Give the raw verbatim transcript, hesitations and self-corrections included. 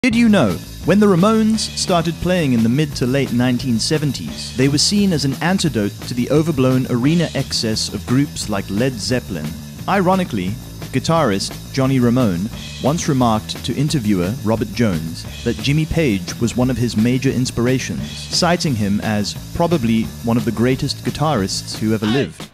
Did you know, when the Ramones started playing in the mid to late nineteen seventies, they were seen as an antidote to the overblown arena excess of groups like Led Zeppelin. Ironically, guitarist Johnny Ramone once remarked to interviewer Robert Jones that Jimmy Page was one of his major inspirations, citing him as probably one of the greatest guitarists who ever lived.